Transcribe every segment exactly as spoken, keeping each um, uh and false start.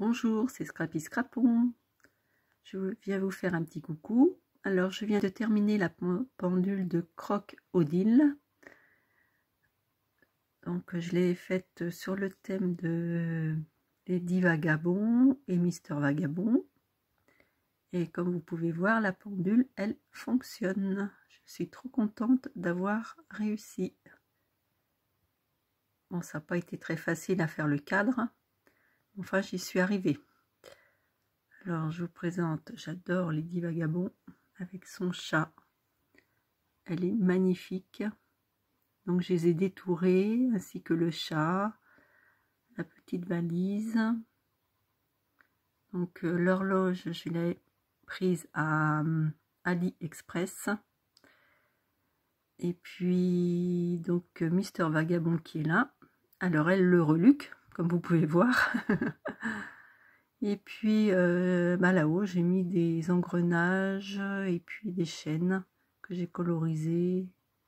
Bonjour, c'est Scrappy Scrapon. Je viens vous faire un petit coucou. Alors, je viens de terminer la pendule de Croc Odile. Donc, je l'ai faite sur le thème de Lady Vagabond et Mister Vagabond. Et comme vous pouvez voir, la pendule, elle fonctionne. Je suis trop contente d'avoir réussi. Bon, ça n'a pas été très facile à faire le cadre. Enfin, j'y suis arrivée. Alors, je vous présente, j'adore Lady Vagabond avec son chat. Elle est magnifique. Donc, je les ai détourés, ainsi que le chat, la petite valise. Donc, euh, l'horloge, je l'ai prise à euh, AliExpress. Et puis, donc, euh, Mister Vagabond qui est là. Alors, elle le reluque, comme vous pouvez voir. Et puis euh, bah là-haut, j'ai mis des engrenages et puis des chaînes que j'ai colorisées.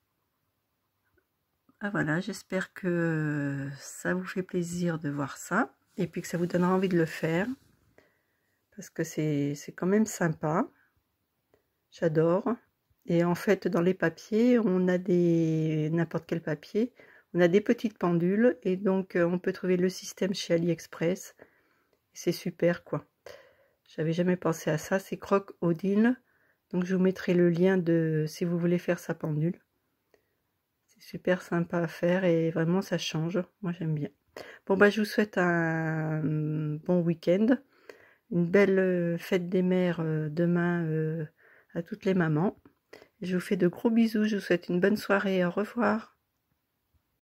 Ah voilà, j'espère que ça vous fait plaisir de voir ça et puis que ça vous donnera envie de le faire. Parce que c'est quand même sympa. J'adore. Et en fait, dans les papiers, on a des... n'importe quel papier. On a des petites pendules et donc on peut trouver le système chez AliExpress. C'est super quoi. J'avais jamais pensé à ça, c'est Croc Odile. Donc je vous mettrai le lien de si vous voulez faire sa pendule. C'est super sympa à faire et vraiment ça change. Moi j'aime bien. Bon bah je vous souhaite un bon week-end. Une belle fête des mères demain euh, à toutes les mamans. Je vous fais de gros bisous, je vous souhaite une bonne soirée, au revoir.